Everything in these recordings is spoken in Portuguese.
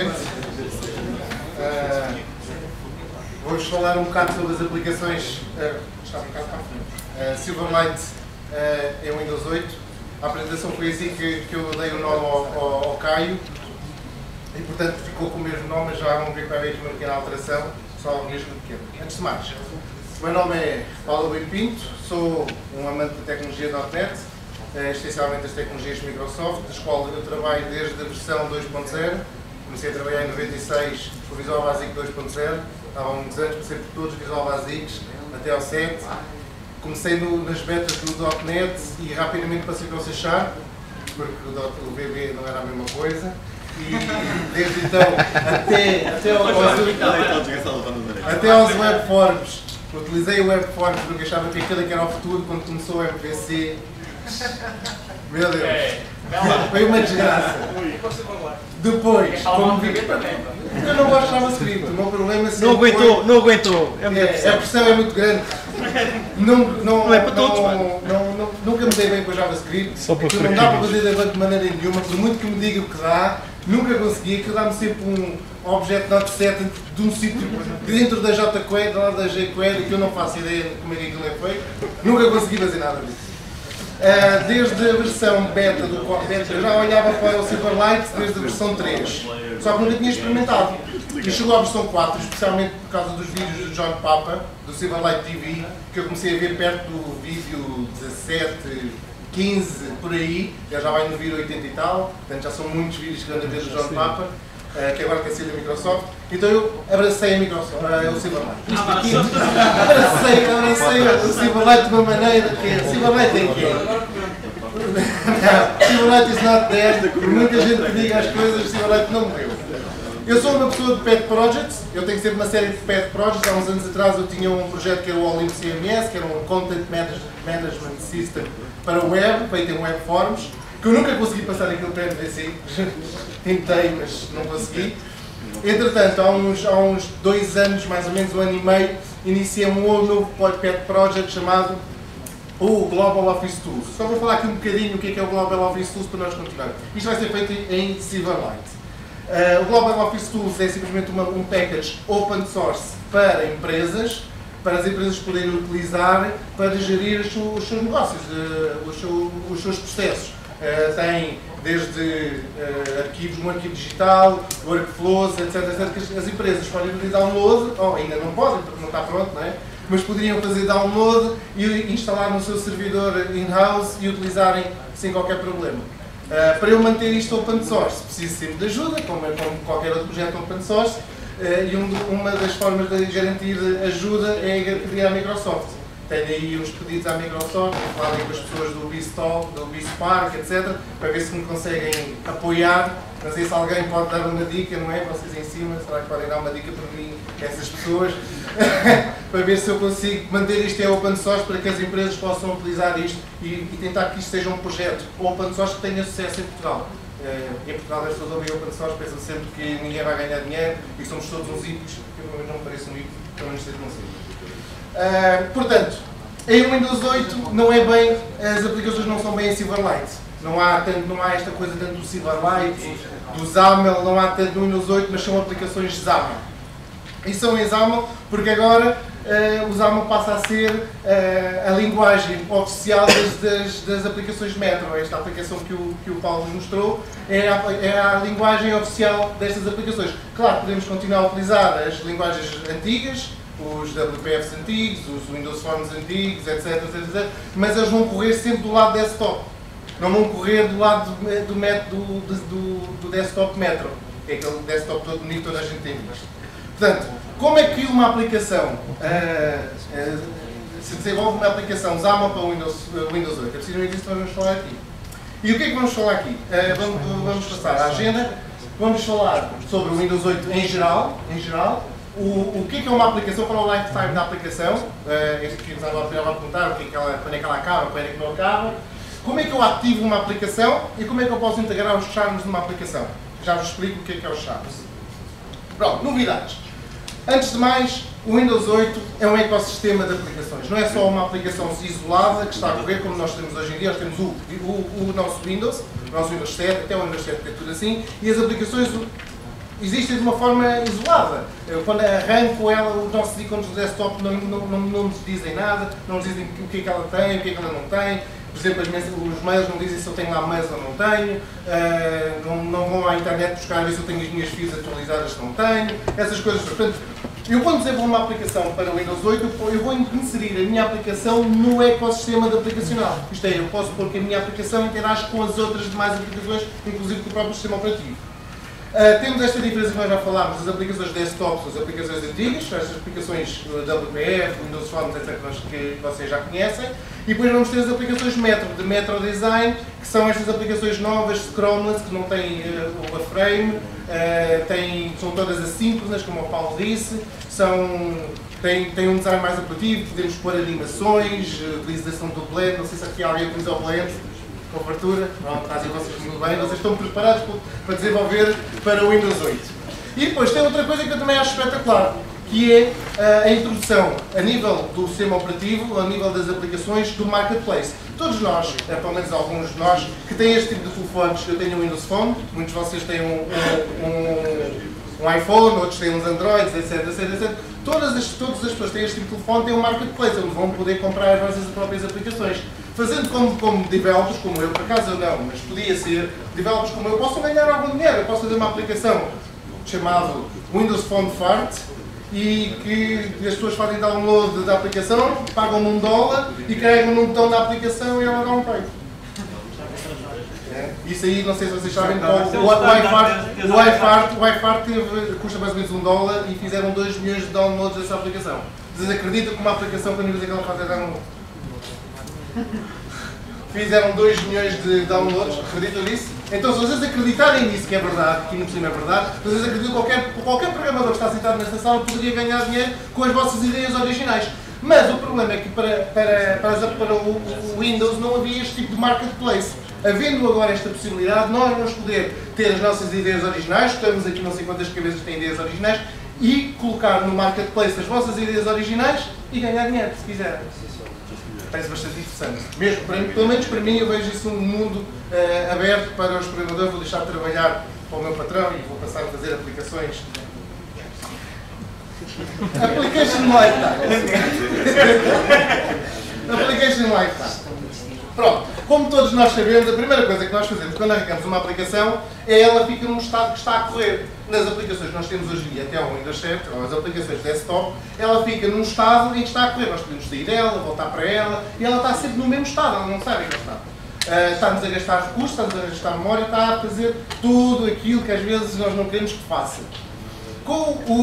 gente. Vou-vos falar um bocado sobre as aplicações. Está um bocado para a frente. Silverlight é Windows 8. A apresentação foi assim que eu dei o nome ao Caio. E portanto ficou com o mesmo nome, mas já vão ver que vai haver aqui uma pequena alteração, só mesmo pequeno. Antes de mais, o meu nome é Paulo Bem Pinto, sou um amante da tecnologia .NET, essencialmente as tecnologias Microsoft, das quais eu trabalho desde a versão 2.0. Comecei a trabalhar em 96 com o Visual Basic 2.0, há muitos anos, passei por todos os Visual Basics até ao 7. Comecei nas betas do .NET e rapidamente passei para o C#, porque o VB não era a mesma coisa. E desde então até aos webforms, utilizei o webforms porque achava que aquilo era o futuro. Quando começou o MVC, meu Deus, foi uma desgraça. Depois, como vi, eu não gosto de JavaScript, o meu problema sempre não aguentou. A pressão é muito grande. Não é para todos, nunca me dei bem com o JavaScript. Não dá para fazer de maneira nenhuma, por muito que me diga o que dá, nunca consegui. Aquilo dá-me sempre um objeto.set de um sítio dentro da jQuery, lá da jQuery, que eu não faço ideia de como é que aquilo é feito. Nunca consegui fazer nada disso. Desde a versão beta do Cortex, eu já olhava para o Silverlight desde a versão 3, só que nunca tinha experimentado. E chegou à versão 4, especialmente por causa dos vídeos do John Papa, do Silverlight TV, que eu comecei a ver perto do vídeo 17, 15, por aí, já vai no vídeo 80 e tal, portanto já são muitos vídeos que ando a ver do John Papa, que agora quer ser da Microsoft, então eu abracei a Microsoft, o Silverlight. Isto aqui, abracei o Silverlight de uma maneira que Silverlight tem que é. Não, Silverlight is not dead, por muita gente que diga as coisas, Silverlight não morreu. Eu sou uma pessoa de Pet Projects, eu tenho sempre uma série de Pet Projects. Há uns anos atrás eu tinha um projeto que era o All-in CMS, que era um Content Management System para o web, feito em webforms, que eu nunca consegui passar aquilo para MVC. Tentei, mas não consegui. Entretanto, há uns 2 anos, mais ou menos 1 ano e meio, iniciei um novo Pet Project chamado o Global Office Tools. Só vou falar aqui um bocadinho o que é o Global Office Tools para nós continuarmos. Isto vai ser feito em Silverlight. O Global Office Tools é simplesmente um package open source para empresas, para as empresas poderem utilizar para gerir os seus negócios, os seus processos. Tem desde arquivos, um arquivo digital, workflows, etc, que as empresas podem fazer download, ou ainda não podem, porque não está pronto, não é? Mas poderiam fazer download e instalar no seu servidor in-house e utilizarem sem qualquer problema. Para eu manter isto open source, preciso sempre de ajuda, como qualquer outro projeto open source, e uma das formas de garantir ajuda é pedir à Microsoft. Tenho aí uns pedidos à Microsoft, falem com as pessoas do BStall, do BSpark, etc., para ver se me conseguem apoiar. Não sei se alguém pode dar uma dica, não é? Vocês em cima, será que podem dar uma dica para mim, essas pessoas? Para ver se eu consigo manter isto em open source para que as empresas possam utilizar isto e tentar que isto seja um projeto open source que tenha sucesso em Portugal. Em Portugal as pessoas ouvem open source, pensam sempre que ninguém vai ganhar dinheiro e que somos todos uns hippies, que pelo menos não me parece um hippie, pelo menos sei que não sei. Portanto, em Windows 8 não é bem, as aplicações não são bem em Silverlight. Não há esta coisa tanto do Silverlight, do XAML, não há tanto no Windows 8, mas são aplicações XAML. E são em XAML porque agora o XAML passa a ser a linguagem oficial das aplicações Metro. Esta aplicação que o Paulo nos mostrou é a linguagem oficial destas aplicações. Claro, podemos continuar a utilizar as linguagens antigas, os WPFs antigos, os Windows Forms antigos, etc, mas eles vão correr sempre do lado desktop. Não vão correr do lado do desktop Metro, que é aquele desktop todo bonito que toda a gente tem visto. Portanto, como é que uma aplicação se desenvolve uma aplicação XAML para o Windows 8? É precisamente disso que vamos falar aqui. E o que é que vamos falar aqui? Vamos passar à agenda, vamos falar sobre o Windows 8 em geral, o que é uma aplicação, para o lifetime da aplicação, este aqui nos vai perguntar quando é que ela acaba, quando é que não acaba, como é que eu ativo uma aplicação e como é que eu posso integrar os charms numa aplicação. Já vos explico o que é os charms. Pronto, novidades. Antes de mais, o Windows 8 é um ecossistema de aplicações. Não é só uma aplicação isolada que está a correr como nós temos hoje em dia. Nós temos o nosso Windows 7, até o Windows 7 é tudo assim, e as aplicações existem de uma forma isolada. Eu, quando arranco ela, os nossos ícones do desktop não nos dizem nada, não nos dizem o que é que ela tem, o que é que ela não tem. Por exemplo, os mails não dizem se eu tenho lá mails ou não tenho, não vão à internet buscar ver se eu tenho as minhas fios atualizadas se não tenho, essas coisas. Portanto, eu quando desenvolvo uma aplicação para o Windows 8, eu vou inserir a minha aplicação no ecossistema de aplicacional. Isto é, eu posso pôr que a minha aplicação interage com as outras demais aplicações, inclusive com o próprio sistema operativo. Temos esta diferença que nós já falámos, as aplicações desktops, as aplicações antigas, estas aplicações WPF, Windows Forms, etc., que vocês já conhecem, e depois vamos ter as aplicações Metro, de Metro Design, que são estas aplicações novas, Scromless, que não têm o A-frame, são todas assíncronas, como o Paulo disse, têm um design mais apelativo, podemos pôr animações, utilização do Blend, não sei se aqui alguém utiliza o Blend, com abertura, pronto, fazem vocês muito bem, vocês estão preparados para desenvolver para o Windows 8. E depois tem outra coisa que eu também acho espetacular, que é a introdução a nível do sistema operativo, a nível das aplicações, do Marketplace. Todos nós, pelo menos alguns de nós, que têm este tipo de telefones, eu tenho um Windows Phone, muitos de vocês têm um iPhone, outros têm uns Androids, etc. Todas as pessoas que têm este tipo de telefone têm um Marketplace, onde vão poder comprar as vossas próprias aplicações. Fazendo como developers, como eu, por acaso eu não, mas podia ser, developers como eu, posso ganhar algum dinheiro. Eu posso fazer uma aplicação chamada Windows Phone Fart e que as pessoas fazem download da aplicação, pagam $1 e carregam num botão da aplicação e ela dá um peito. Isso aí, não sei se vocês sabem, o iFart custa mais ou menos $1 e fizeram 2 milhões de downloads dessa aplicação. Vocês acreditam que uma aplicação que a única coisa que ela faz é download? Fizeram 2 milhões de downloads, acreditam nisso? Então, se vocês acreditarem nisso, que é verdade, que no cima é verdade, vocês acreditam que qualquer programador que está sentado nesta sala poderia ganhar dinheiro com as vossas ideias originais. Mas o problema é que para o Windows não havia este tipo de marketplace. Havendo agora esta possibilidade, nós vamos poder ter as nossas ideias originais, estamos aqui não sei quantas cabeças que têm ideias originais, e colocar no marketplace as vossas ideias originais e ganhar dinheiro, se quiserem. Parece bastante interessante. Mesmo, pelo menos para mim, eu vejo isso um mundo aberto para os programadores. Vou deixar de trabalhar para o meu patrão e vou passar a fazer aplicações. Application Lifetime. Application Lifetime. Pronto. Como todos nós sabemos, a primeira coisa que nós fazemos quando arrancamos uma aplicação é ela fica num estado que está a correr. Nas aplicações que nós temos hoje em dia, até ao Windows 7, ou as aplicações desktop, ela fica num estado em que está a correr. Nós podemos sair dela, voltar para ela, e ela está sempre no mesmo estado, ela não sai daquele estado. Está-nos a gastar recursos, está-nos a gastar memória, está a fazer tudo aquilo que às vezes nós não queremos que faça. Com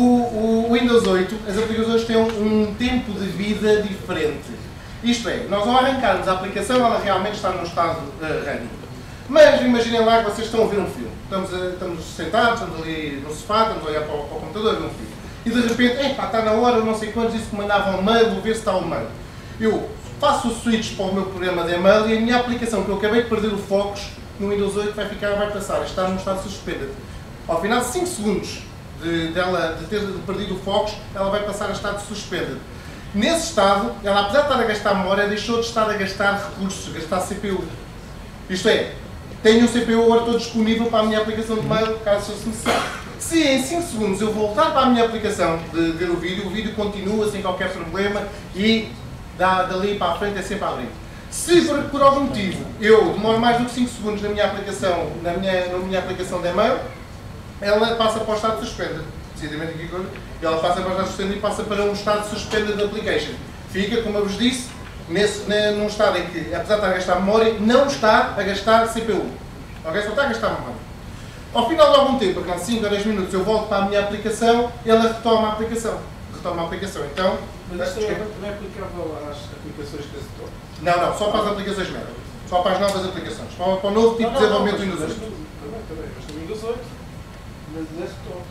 o Windows 8, as aplicações têm um tempo de vida diferente. Isto é, nós ao arrancarmos a aplicação, ela realmente está num estado running. Mas imaginem lá que vocês estão a ver um filme. Estamos sentados, estamos ali no sofá, estamos a olhar para o computador a ver um filme. E de repente, está na hora, não sei quantos, disse que mandava um mail, vou ver se está o mail. Eu faço o switch para o meu programa de e-mail e a minha aplicação, que eu acabei de perder o focus, no Windows 8 vai passar, está num estado suspended. Ao final de 5 segundos de ter perdido o focus, ela vai passar a estado suspended. Nesse estado, ela apesar de estar a gastar memória, deixou de estar a gastar recursos, a gastar CPU. Isto é, tenho o CPU agora todo disponível para a minha aplicação de mail, caso fosse necessário. Se em 5 segundos eu voltar para a minha aplicação de ver o vídeo continua sem qualquer problema e dali para a frente é sempre a abrir. Se por algum motivo eu demoro mais do que 5 segundos na minha aplicação, na minha aplicação de e-mail, ela passa para o estado suspended. Precisamente aqui agora, ela passa para o estado suspended e passa para um estado suspended application. Fica, como eu vos disse, num estado em que, apesar de estar a gastar memória, não está a gastar CPU. Ok? Só está a gastar memória. Ao final de algum tempo, a 5 ou 10 minutos, eu volto para a minha aplicação, ela retoma a aplicação. Então, mas isto não é aplicável às aplicações de desktop? Não, só para as aplicações Metro. Só para as novas aplicações. Para o novo tipo de desenvolvimento do Windows 8. Mas do Windows 8, mas desktop.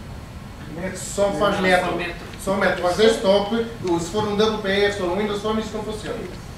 Só faz Metro. Só Metro. Mas desktop, se for um WPF, se for um Windows Phone, isso não funciona.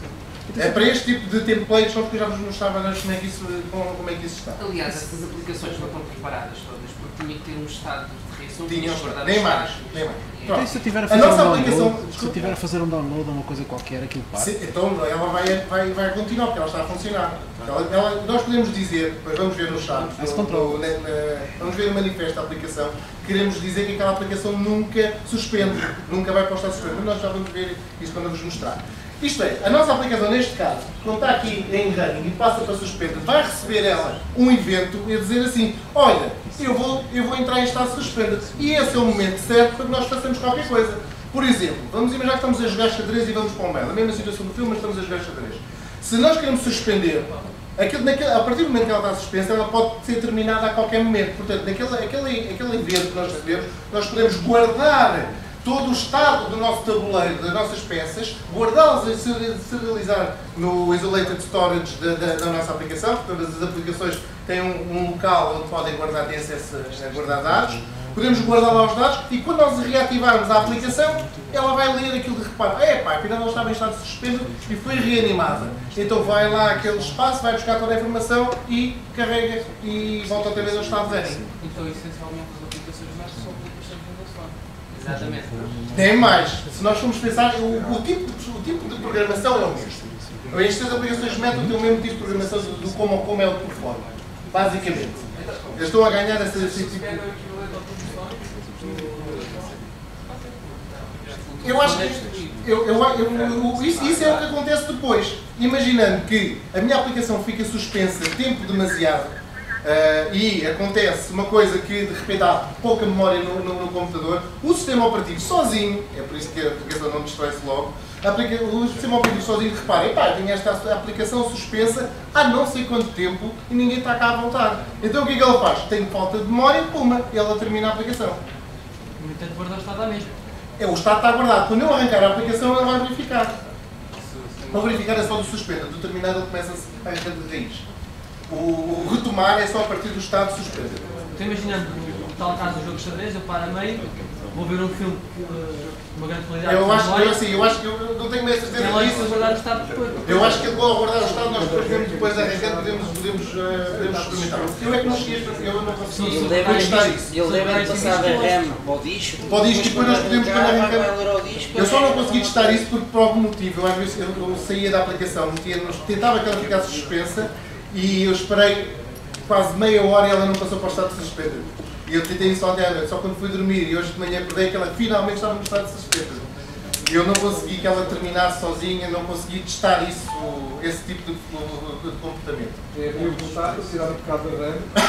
É para este tipo de templates, só porque eu já vos mostrava antes como é que isso está. Aliás, essas aplicações não estão preparadas todas, tinha que ter um estado de reação. Tinha, nem mais. Então, se eu tiver a fazer um download ou uma coisa qualquer, aquilo para. Então ela vai continuar, porque ela está a funcionar. Nós podemos dizer, depois vamos ver no chat, vamos ver o manifesto da aplicação, queremos dizer que aquela aplicação nunca suspende, nunca vai para o estado suspenso. Mas nós já vamos ver isso quando eu vos mostrar. Isto é, a nossa aplicação neste caso, quando está aqui em running e passa para suspender, vai receber ela um evento e dizer assim, olha, eu vou entrar em estado suspenso. E esse é o momento certo para que nós façamos qualquer coisa. Por exemplo, vamos imaginar que estamos a jogar xadrez e vamos para o mail. A mesma situação do filme, mas estamos a jogar xadrez. Se nós queremos suspender, a partir do momento que ela está suspensa, ela pode ser terminada a qualquer momento. Portanto, aquele evento que nós recebemos, nós podemos guardar todo o estado do nosso tabuleiro, das nossas peças, guardá-las e serializar no Isolated Storage da nossa aplicação. Todas as aplicações têm um local onde podem guardar, têm acesso a guardar dados. Podemos guardar lá os dados e quando nós reativarmos a aplicação, ela vai ler aquilo de reparo. Afinal ela estava em estado suspenso e foi reanimada. Então vai lá àquele espaço, vai buscar toda a informação e carrega e volta outra vez ao estado de running. Então, essencialmente, as aplicações mais são aplicações de Windows. Exatamente. Tem mais. Se nós formos pensar, o tipo de programação é o mesmo. Estas aplicações método têm o mesmo tipo de programação do como é o telefone. Basicamente. Eu estou a ganhar esse tipo de... Eu acho que isso é o que acontece depois. Imaginando que a minha aplicação fica suspensa tempo demasiado e acontece uma coisa que de repente há pouca memória no computador, o sistema operativo sozinho, é por isso que a aplicação não destrói-se logo, o sistema operativo sozinho repara, tinha esta aplicação suspensa há não sei quanto tempo e ninguém está cá a voltar. Então o que é que ela faz? Tem falta de memória, puma, e ela termina a aplicação. No entanto, guardar o estado à mesma. O estado está guardado. Quando eu arrancar a aplicação, ela vai verificar. Não verificar é só do suspendo. Do terminado ele começa-se a arrancar de raiz. O retomar é só a partir do estado suspenso. Estou imaginando, no tal caso do jogo de xadrez, eu paro a meio, vou ver um filme uma grande qualidade. Eu acho que eu não tenho bem certeza disso. Guardar o estado depois. Eu acho que ele ao guardar o estado, nós depois arrancar, podemos experimentar. Eu é que não cheguei, eu não consegui testar isso. Ele deve passar da RAM para o disco. Para o disco e depois nós podemos arrancar. Eu só não consegui testar isso porque por algum motivo. Eu às vezes eu saía da aplicação, tentava que ela ficasse suspensa e eu esperei quase meia hora e ela não passou para o estado de suspensa. E eu tentei isso ontem à noite, só quando fui dormir e hoje de manhã acordei que ela finalmente estava no estado de suspensa. E eu não consegui que ela terminasse sozinha, não consegui testar isso, esse tipo de comportamento. É o portátil, tirar o bocado da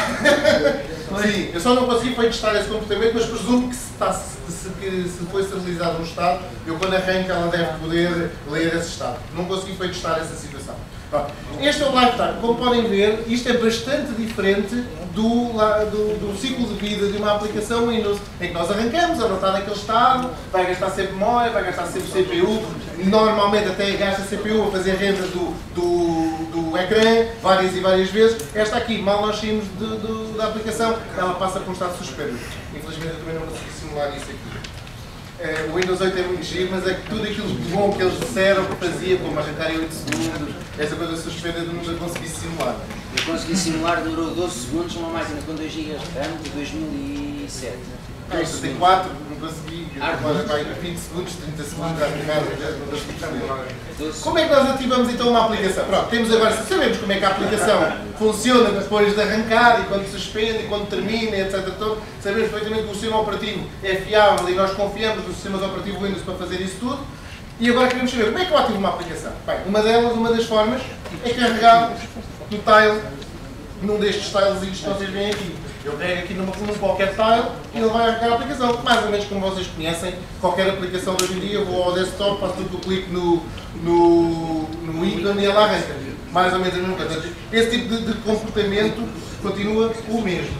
RAM. Sim, eu só não consegui foi testar esse comportamento, mas presumo que se foi serializado um estado, eu quando arranco ela deve poder ler esse estado. Não consegui foi testar essa situação. Este é o lifetime. Como podem ver, isto é bastante diferente do ciclo de vida de uma aplicação Windows, em que nós arrancamos, ela está naquele estado, vai gastar sempre memória, vai gastar sempre CPU, normalmente até gasta CPU a fazer renda do ecrã, várias e várias vezes. Esta aqui, mal nós saímos da aplicação, ela passa por um estado suspenso. Infelizmente eu também não consegui simular isso aqui. O Windows 8 é muito giro, mas é que tudo aquilo de bom que eles disseram que fazia, como arrancar em 8 segundos, essa coisa suspendida eu nunca consegui simular. Eu consegui simular, durou 12 segundos numa máquina com 2 GB de RAM de 2007. Isso tem 4, não consegui. Agora vai 20 segundos, 30 segundos a arrancar, não consegui. Como é que nós ativamos então uma aplicação? Pronto, temos agora, sabemos como é que a aplicação funciona depois de arrancar e quando suspende e quando termina, etc. Sabemos perfeitamente que o sistema operativo é fiável e nós confiamos nos sistemas operativos Windows para fazer isso tudo. E agora queremos saber como é que eu ativo uma aplicação. Bem, uma das formas é carregar no tile, num destes tiles que vocês veem aqui. Eu pego aqui num qualquer tile e ele vai arrancar a aplicação. Mais ou menos como vocês conhecem, qualquer aplicação de hoje em dia, eu vou ao desktop, faço tudo que eu clico no ícone e ela arranca. Mais ou menos a mesma coisa. Esse tipo de comportamento continua o mesmo.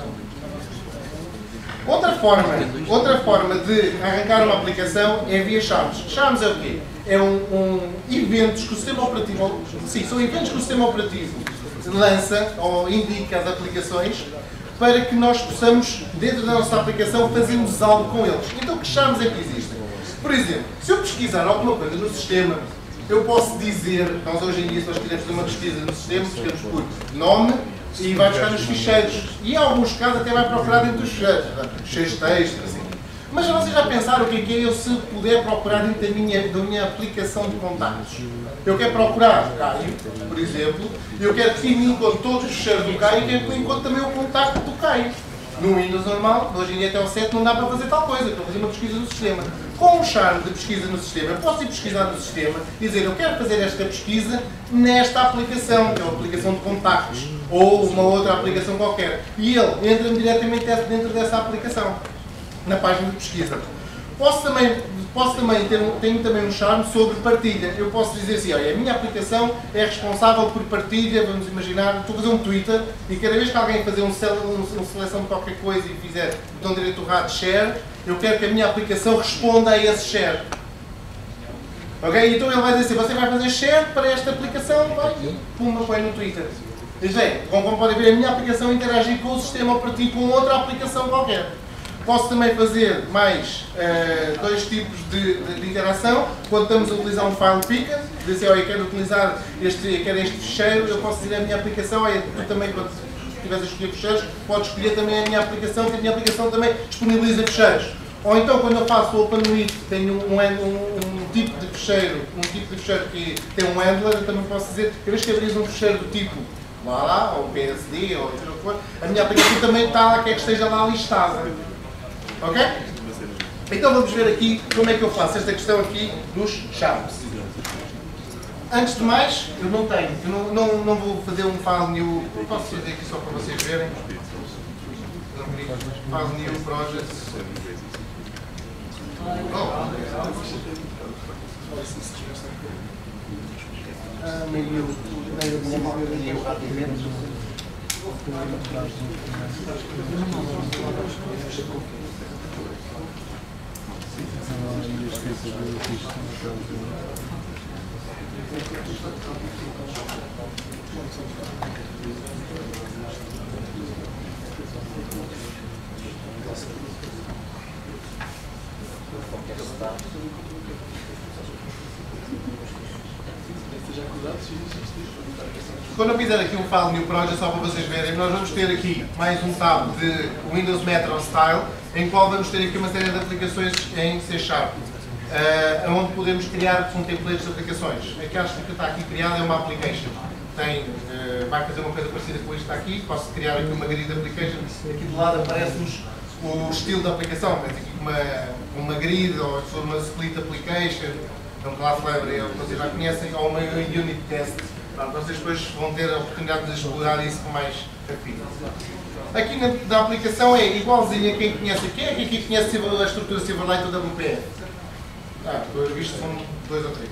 Outra forma de arrancar uma aplicação é via chaves. Chaves é o quê? É eventos que o sistema operativo... Sim, são eventos que o sistema operativo lança ou indica às aplicações para que nós possamos, dentro da nossa aplicação, fazermos algo com eles. Então, que chaves é que existem? Por exemplo, se eu pesquisar alguma coisa no sistema, eu posso dizer, nós hoje em dia, se nós quisermos fazer uma pesquisa no sistema, pesquisamos por nome, e vai buscar nos ficheiros. E em alguns casos até vai procurar dentro dos ficheiros, ficheiros textos, assim. Mas vocês já pensaram o que é eu se puder procurar dentro da minha aplicação de contactos? Eu quero procurar Caio, por exemplo, e eu quero que me encontre todos os ficheiros do Caio e quero que me encontre também o contacto do Caio. No Windows normal, hoje em dia até o 7, não dá para fazer tal coisa, para fazer uma pesquisa no sistema. Com o charme de pesquisa no sistema, eu posso ir pesquisar no sistema e dizer eu quero fazer esta pesquisa nesta aplicação, que é uma aplicação de contactos, ou uma outra aplicação qualquer. E ele entra-me diretamente dentro dessa aplicação, na página de pesquisa. Tenho também um charme sobre partilha. Eu posso dizer assim, olha, a minha aplicação é responsável por partilha, vamos imaginar, estou a fazer um Twitter e cada vez que alguém fazer uma seleção de qualquer coisa e fizer botão direito do rato share, eu quero que a minha aplicação responda a esse share. Ok? Então ele vai dizer assim, você vai fazer share para esta aplicação, vai e pumba, põe no Twitter. Diz bem, como podem ver, a minha aplicação interagir com o sistema operativo com outra aplicação qualquer. Posso também fazer mais dois tipos de interação. Quando estamos a utilizar um file picker, dizer, olha, eu quero utilizar este ficheiro, eu posso dizer a minha aplicação, olha, tu também, quando estiveres a escolher ficheiros, podes escolher também a minha aplicação, que a minha aplicação também disponibiliza ficheiros. Ou então, quando eu faço o OpenWidth, tenho um tipo de ficheiro que tem um handler, eu também posso dizer, cada vez que abris um ficheiro do tipo lá, ou PSD, ou o que for, a minha aplicação também está lá, quer que esteja lá listada. Ok? Então vamos ver aqui como é que eu faço esta questão aqui dos charms. Antes de mais, eu não tenho, não vou fazer um file new, eu posso fazer aqui só para vocês verem. File new project. Meio rapidamente. Quando eu fizer aqui um file new project, só para vocês verem, nós vamos ter aqui mais um tab de Windows Metro Style, em qual vamos ter aqui uma série de aplicações em C#, onde podemos criar com templates de aplicações. Aquela que está aqui criada é uma application. Vai fazer uma coisa parecida com isto que está aqui. Posso criar aqui uma grid application. Aqui do lado aparece-nos o estilo da aplicação. Temos aqui uma grid, ou uma split application, um class library, que vocês já conhecem, ou uma unit test. Vocês depois vão ter a oportunidade de explorar isso com mais afinco. Aqui na aplicação é igualzinho a quem conhece. Quem é que aqui conhece a estrutura Silverlight ou WPF? Pelos vistos são 2 ou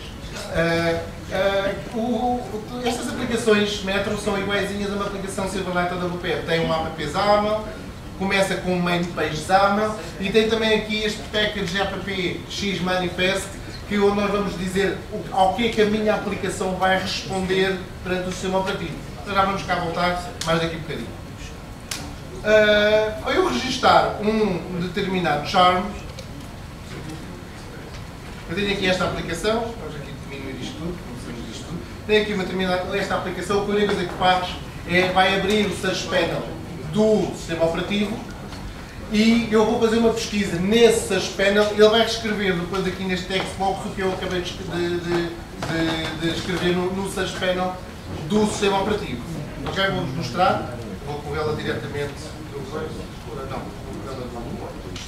3. Estas aplicações Metro são iguaizinhas a uma aplicação Silverlight ou WPF. Tem um app XAML, começa com um main page XAML e tem também aqui este package app X manifest, que nós vamos dizer ao que é que a minha aplicação vai responder perante o sistema operativo. Então já vamos cá voltar mais daqui a bocadinho. Ao eu registar um determinado charm, eu tenho aqui esta aplicação, vamos aqui diminuir isto tudo, começamos isto tudo. Tenho aqui uma determinada esta aplicação, que a única coisa que faz é vai abrir o search panel do sistema operativo e eu vou fazer uma pesquisa nesse search panel e ele vai escrever depois aqui neste text box o que eu acabei de escrever no search panel do sistema operativo. Ok? Vou-vos mostrar, vou corrê-la diretamente do coisa. Não, vou corrê-la do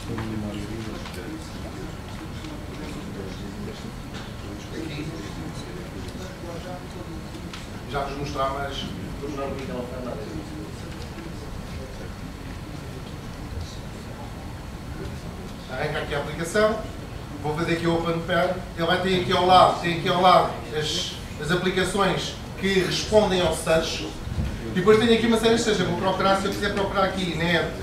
aqui. Já vos mostrar, mas vou mostrar o que ela faz. Arranca aqui a aplicação, vou fazer aqui o Open Pair, ele vai ter aqui ao lado, as aplicações que respondem ao search, e depois tenho aqui uma série de search, eu vou procurar, se eu quiser procurar aqui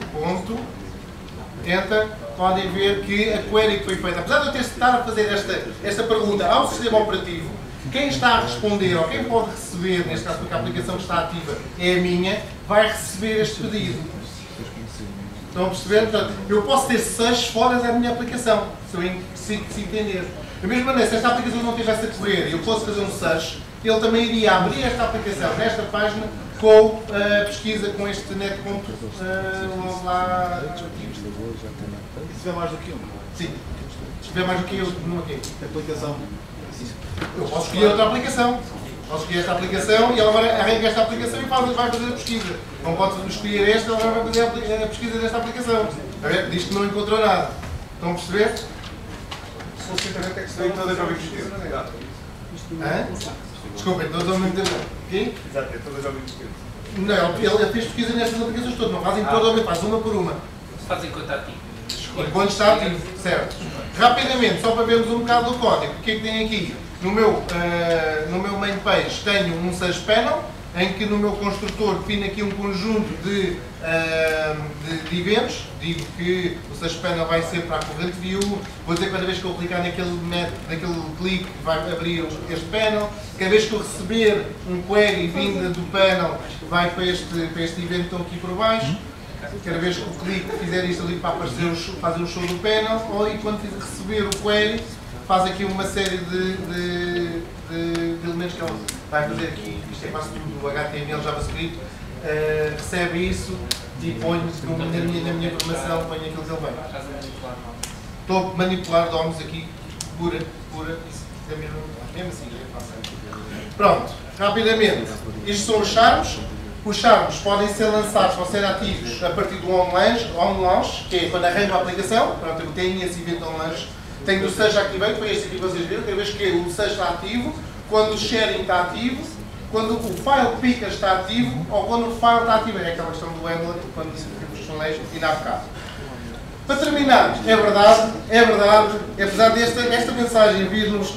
net.enter, podem ver que a query que foi feita, apesar de eu ter estado a fazer esta pergunta ao sistema operativo, quem está a responder, ou quem pode receber, neste caso porque a aplicação que está ativa é a minha, vai receber este pedido. Estão a perceber? Portanto, eu posso ter search fora da minha aplicação, se eu entender. Da mesma maneira, se esta aplicação não estivesse a correr e eu fosse fazer um search, ele também iria abrir esta aplicação nesta página com a pesquisa com este netponto lá. Se tiver mais do que um? Sim. Se tiver mais do que eu, não aqui. Aplicação. Eu posso escolher outra aplicação. Posso escolher esta aplicação e ela vai arranca esta aplicação e vai fazer a pesquisa. Não pode escolher esta, ela vai fazer a pesquisa desta aplicação. Diz que não encontrou nada. Estão a perceber? Se fosse internet é que se tem todas jovens pesquisa. Desculpem, todos ao mesmo tempo. Quem? Exato, é todas jovens pesquisa. Não, ele fez pesquisa nestas aplicações todas, não fazem todas ao mesmo, faz uma por uma. Fazem enquanto ativo. Enquanto está ativo, certo. Rapidamente, só para vermos um bocado do código, o que é que tem aqui? No meu main page tenho um search panel, em que no meu construtor defino aqui um conjunto de eventos. Digo que o search panel vai ser para a corrente view, vou dizer que cada vez que eu clicar naquele clique vai abrir este panel, cada vez que eu receber um query vinda do panel vai para este evento que estão aqui por baixo, cada vez que eu clico fizer isto ali para aparecer fazer o show do panel, ou e quando receber o query faz aqui uma série de elementos que ele vai fazer aqui, isto é quase tudo do HTML, JavaScript, recebe isso e põe na minha informação, põe aquilo que ele vai. Estou a manipular DOMs aqui, pura, isso é mesmo assim, é fácil. Pronto, rapidamente, estes são os charms. Os charms podem ser lançados, podem ser ativos a partir do on-launch, que é quando arranco a aplicação. Pronto, eu tenho esse evento on-launch. Tenho o seja activate, foi este aqui que vocês viram, cada vez que o seja está ativo, quando o sharing está ativo, quando o file picker está ativo ou quando o file está ativo. É aquela questão do handler, quando disse que vos falei e na bocado. Para terminar, é verdade, apesar desta mensagem vir nos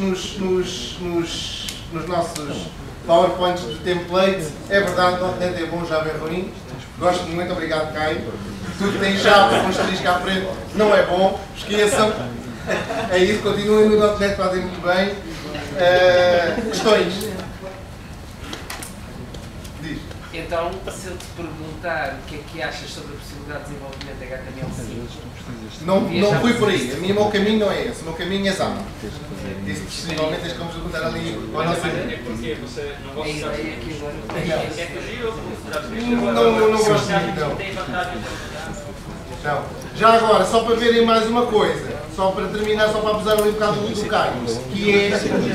nossos PowerPoints de template, é verdade, .NET é bom, Java é ruim. Gosto muito, obrigado Caio. Tudo tem Java com asterisco à frente, não é bom, esqueçam. É isso, continuem no .NET, fazem muito bem. Questões? Diz. Então, se eu te perguntar o que é que achas sobre a possibilidade de desenvolvimento de HTML5, não fui por aí. O meu caminho não é esse. O meu caminho é Xamarin. Isso possivelmente tens que nos perguntar ali. É porque você não gosta de ideia que não gosto muito, não. Já agora, só para verem mais uma coisa, só para terminar, só para abusar ali um bocado do Caio, que é,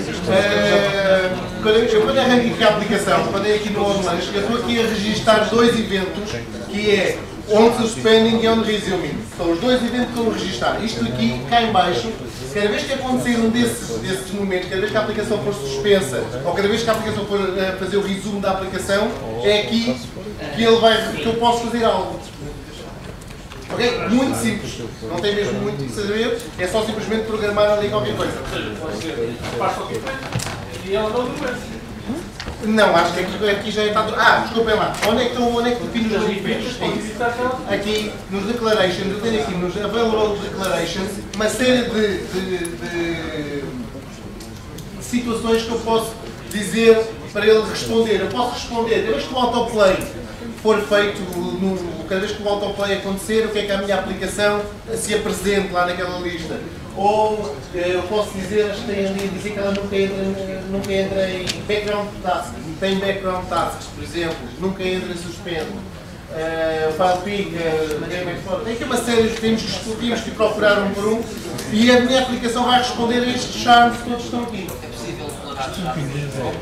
quando arranco aqui a aplicação, quando é aqui no on-launch, eu estou aqui a registrar dois eventos, que é on suspending e on resuming. São os dois eventos que eu vou registrar. Isto aqui, cá em baixo, cada vez que acontecer um desses momentos, cada vez que a aplicação for suspensa, ou cada vez que a aplicação for fazer o resumo da aplicação, é aqui que eu posso fazer algo. Ok? Muito simples. Não tem mesmo muito que saber. É só simplesmente programar ali qualquer coisa. faz qualquer coisa e ela não doença. Não, acho que aqui já está... desculpem lá. Onde é que defino os limites? Aqui nos declarations, eu tenho aqui nos available declarations uma série de situações que eu posso dizer para ele responder. Eu posso responder, cada vez que o autoplay for feito, cada vez que o autoplay acontecer, o que é que a minha aplicação se apresente lá naquela lista. Ou eu posso dizer, acho que tem ali a dizer que ela nunca entra em background tasks. Tem background tasks, por exemplo, nunca entra em suspendo. O file pick, tem aqui uma série de temos que procurar um por um e a minha aplicação vai responder a estes charms que todos estão aqui. é possível declarar charms?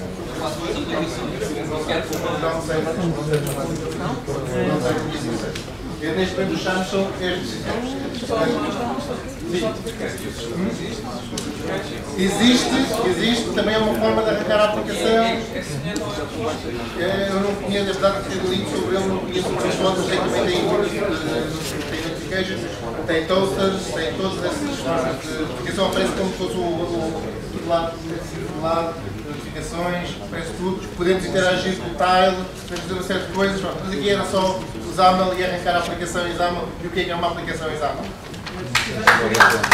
Neste momento os charms são estes. Existe, também é uma forma de arrancar a aplicação. Eu não conheço, apesar de ter lido sobre ele, não conheço o pessoal, mas sei que também tem notifications, tem toasters, tem todas essas formas de notificação, aparece como se fosse o lado, notificações, aparece tudo. Podemos interagir com o tile, podemos fazer uma série de coisas, mas aqui era só o XAML e arrancar a aplicação XAML e o que é uma aplicação XAML.